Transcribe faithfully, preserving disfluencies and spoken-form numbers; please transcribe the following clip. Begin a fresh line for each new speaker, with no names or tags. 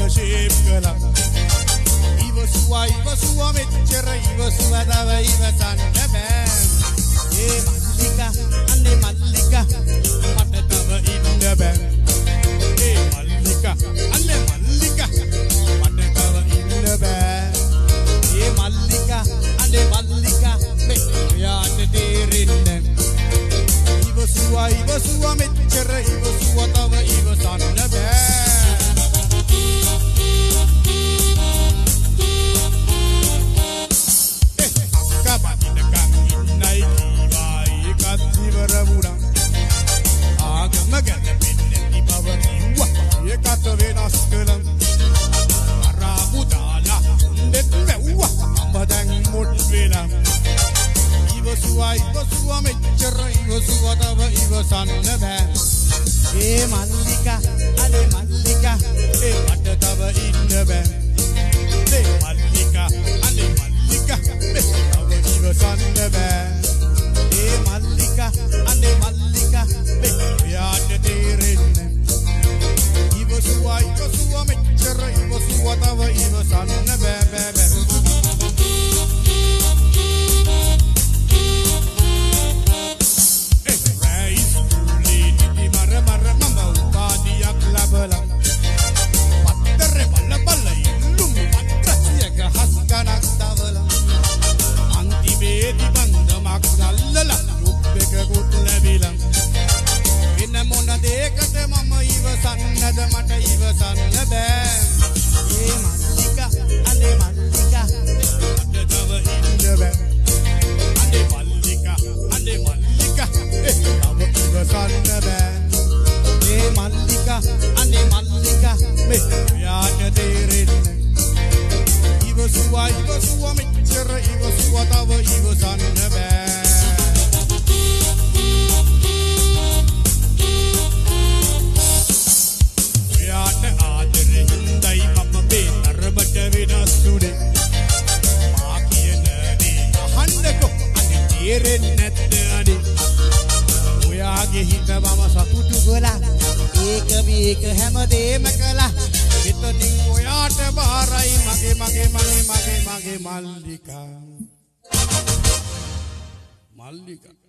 shape කළා ඉවසුවා ඉවසුවා මෙච්චර ඉවසුවා තව ඉවසන්න බෑ ඒ මල්ලිකා අනේ මල්ලිකා මට තව ඉන්න බෑ ඒ මල්ලිකා අනේ මල්ලිකා මට තව ඉන්න බෑ ඒ මල්ලිකා අනේ මල්ලිකා මේ ඔයාට තේරෙන්නේ ඉවසුවා ඉවසුවා මෙච්චර ඉවසුවා තව ඉවසන්න බෑ ආගම ගැන පින්නති බව කිව්වා ඒකට වෙනස් කළා අරාබු දාලා දෙත් වැව්වා අම්බ දැන් මොඩ් වෙලා ඉවසුවා ඉවසුවා මෙච්චර ඉවසුවා තව ඉවසන්න බෑ ඒ මල්ලිකා අනේ මල්ලිකා ඒ මට තව ඉන්න බෑ ඒ මල්ලිකා අනේ මල්ලිකා මේ තව ඉවසන්න බෑ ඒ මල්ලිකා අනේ මල්ලිකා මේ ඔයාට තේරෙන්නේ ඉවසුවා ඉවසුවා මෙච්චර ඉවසුවා තව ඉවසන්න බෑ බෑ බෑ ඒ රයිස් කුලී නිදි මර මර මම උපාදියක් ලැබලා පත්තරේ බල බල ඉල්ලුම් පත්‍රසියක හස් ගණක් දවලා අන්තිමේදී බන්දමක් නල්ලලා රුප්පෙක කුත් ලැබිලා වෙන මොන දෙයකට මම ඉවසන්නද මට ඉවසන්න බෑ ඒ මල්ලිකා අනේ මල්ලිකා මට තව ඉන්න බෑ අනේ මල්ලිකා අනේ මල්ලිකා තව ඉවසන්න බෑ ඒ මල්ලිකා අනේ මල්ලිකා මේ ඔයාට තේරෙන්නේ ඉවසුවා ඉවසුවා මෙච්චර ඉවසුවා තව ඉවසන්න බෑ ඔයාට ආදරේ හින්දයි මම මේ තරමට වෙනස් උනේ මා කියන දේ අහන්නකෝ අනේ තේරෙන්නේ නැද්ද අනේ ඔයාගේ හිත මම සතුටු කළා ඒක මේක හැමදේම කළා එතනින් ඔයාට බාරයි මගේ මගේ මගේ මගේ මගේ මල්ලිකා මල්ලිකා